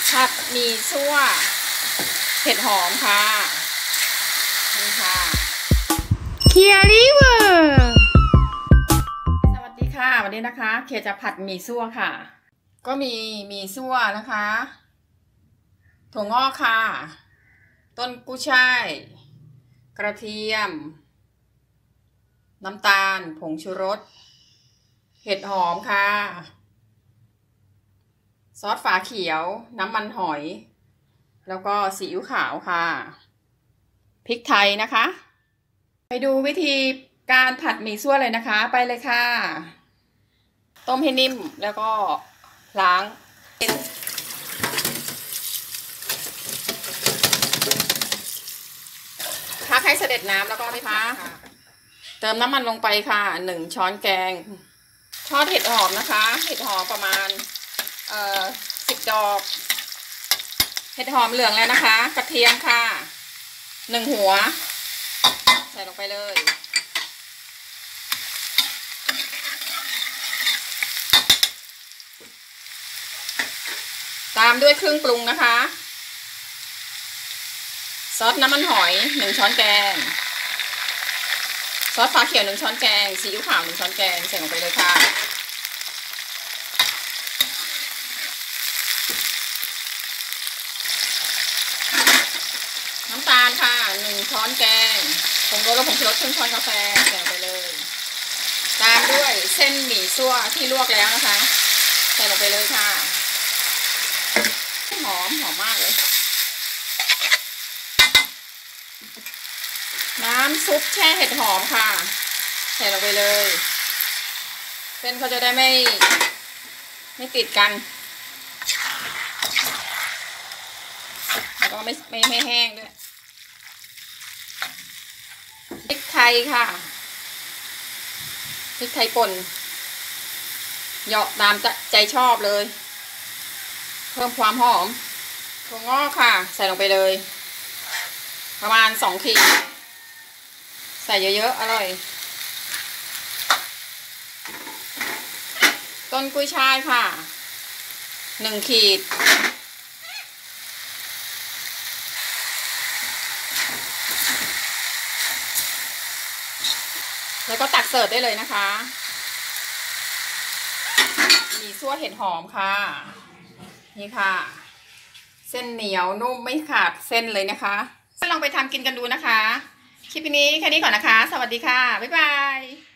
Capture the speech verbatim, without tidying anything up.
ผัดหมี่ซั่วเห็ดหอมค่ะนี่ค่ะเคียริเวอร์สวัสดีค่ะวันนี้นะคะเคียจะผัดหมี่ซั่วค่ะก็มีหมี่ซั่วนะคะถั่วงอกค่ะต้นกุ้ยช่ายกระเทียมน้ำตาลผงชูรสเห็ดหอมค่ะซอสฝาเขียวน้ำมันหอยแล้วก็ซีอิ๊วขาวค่ะพริกไทยนะคะไปดูวิธีการผัดหมี่ซั่วเลยนะคะไปเลยค่ะต้มให้นิ่มแล้วก็ล้างพักให้เสด็จน้ำแล้วก็ไม่พักเติมน้ำมันลงไปค่ะหนึ่งช้อนแกงทอดเห็ดหอมนะคะเห็ดหอมประมาณเอ่อสิบดอกเห็ดหอมเหลืองแล้วนะคะกระเทียมค่ะหนึ่งหัวใส่ลงไปเลยตามด้วยเครื่องปรุงนะคะซอสน้ำมันหอยหนึ่งช้อนแกงซอสฟ้าเขียวหนึ่งช้อนแกงซีอิ๊วขาวหนึ่งช้อนแกงใส่ลงไปเลยค่ะน้ำตาลค่ะหนึ่งช้อนแกงผงโรสผงชูรสครึ่งช้อนกาแฟใส่ลงไปเลยตามด้วยเส้นหมี่ซั่วที่ลวกแล้วนะคะใส่ลงไปเลยค่ะหอมหอมมากเลยน้ำซุปแช่เห็ดหอมค่ะใส่ลงไปเลยเส้นเขาจะได้ไม่ไม่ติดกันแล้วก็ไม่ไม่ไม่แห้งด้วยพริกไทยค่ะพริกไทยป่นเหยาะตามใจชอบเลยเพิ่มความหอมถั่วงอกค่ะใส่ลงไปเลยประมาณสองขีดใส่เยอะๆอร่อยต้นกุ้ยช่ายค่ะหนึ่งขีดแล้วก็ตักเสิร์ฟได้เลยนะคะมีซั่วเห็ดหอมค่ะนี่ค่ะเส้นเหนียวนุ่มไม่ขาดเส้นเลยนะคะลองไปทำกินกันดูนะคะคลิปนี้แค่นี้ก่อนนะคะสวัสดีค่ะบ๊ายบาย